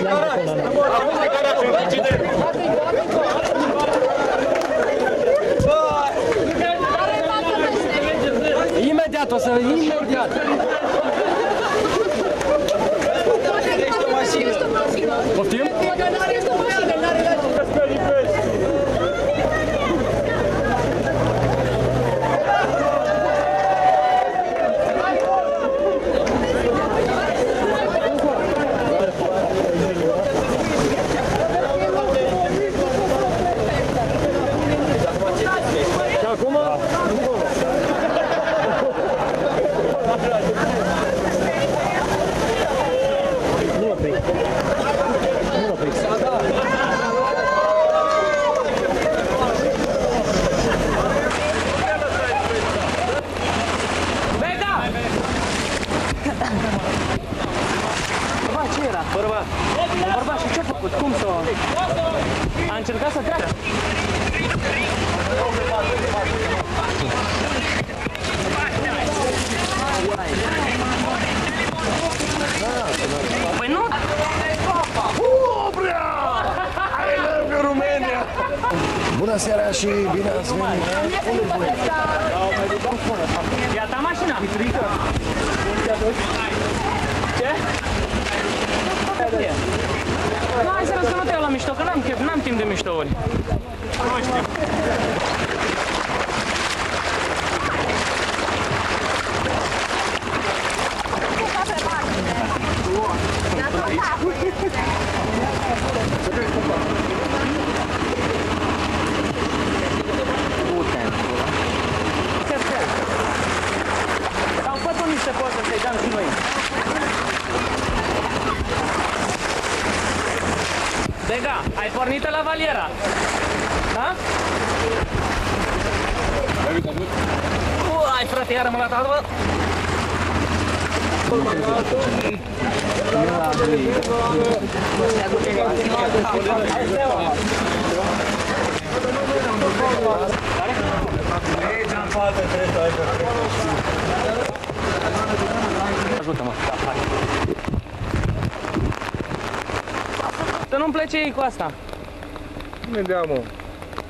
Imediat, o să imediat. Poftim? Și acum? Nu mă prind. Nu mă prind. Bega! Bărbat, ce era? Bărbat. Bărbat, și ce-a făcut? Cum s-o... A încercat să treacă? Păi nu! Oprea! I love you, România! Bună seara și bine ați venit! E a ta mașina? Ce? Nu, hai să nu te iau la mișto, că n-am chef, n-am timp de miștouri. Nu știu. Sau fă tu niște poze să-i dăm și noi. Bega, ai pornit la valiera? Da? Ai frate, iară mă la ta, bă! Ajută-mă. Să nu-mi plece ei cu asta. Imediat, mă.